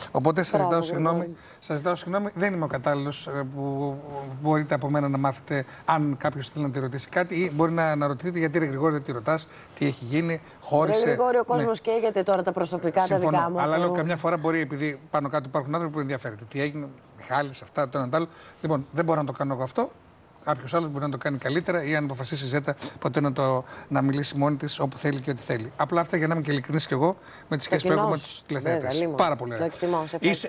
Οπότε σας ζητάω συγγνώμη, δεν είμαι ο κατάλληλος που μπορείτε από μένα να μάθετε αν κάποιος θέλει να τη ρωτήσει κάτι ή μπορεί να ρωτηθείτε γιατί ρε Γρηγόρη δεν τη ρωτάς, τι έχει γίνει, χώρισε. Ρε Γρηγόρη, ο κόσμος καίγεται τώρα τα προσωπικά τα δικά μου. Αλλά λέω καμιά φορά μπορεί, επειδή πάνω κάτω υπάρχουν άνθρωποι που ενδιαφέρεται. Τι έγινε, Μιχάλης, αυτά, το ένα το άλλο. Λοιπόν, δεν μπορώ να το κάνω εγώ αυτό. Κάποιος άλλος μπορεί να το κάνει καλύτερα ή αν αποφασίσει η Ζέτα ποτέ να μιλήσει μόνη της όπου θέλει και ό,τι θέλει. Απλά αυτά για να είμαι και ειλικρινής κι εγώ με τις σχέσεις που έχω με τους τηλεθεατές. Πάρα πολύ ωραία.